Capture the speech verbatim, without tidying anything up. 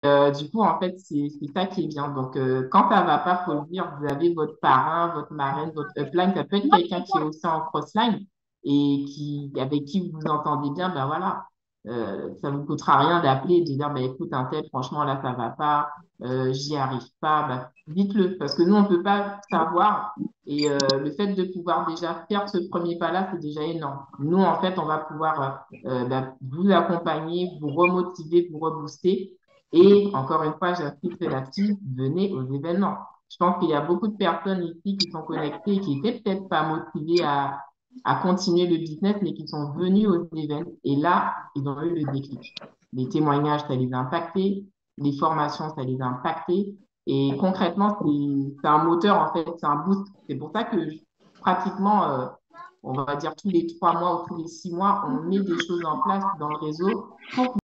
Euh, du coup, en fait, c'est c'est ça qui est bien. Donc, euh, quand ça va pas, faut le dire, vous avez votre parrain, votre marraine, votre upline. Ça peut être quelqu'un qui est aussi en crossline et qui, avec qui vous vous entendez bien. Ben voilà, euh, ça vous coûtera rien d'appeler et de dire, ben écoute, un tel, franchement, là, ça va pas, euh, j'y arrive pas. Ben, dites-le, parce que nous, on peut pas savoir. Et euh, le fait de pouvoir déjà faire ce premier pas-là, c'est déjà énorme. Nous, en fait, on va pouvoir euh, euh, ben, vous accompagner, vous remotiver, vous rebooster. Et encore une fois, j'insiste là-dessus, venez aux événements. Je pense qu'il y a beaucoup de personnes ici qui sont connectées et qui étaient peut-être pas motivées à, à continuer le business, mais qui sont venus aux événements. Et là, ils ont eu le déclic. Les témoignages, ça les a impactés. Les formations, ça les a impactés. Et concrètement, c'est c'est un moteur, en fait, c'est un boost. C'est pour ça que je- pratiquement, euh, on va dire tous les trois mois ou tous les six mois, on met des choses en place dans le réseau pour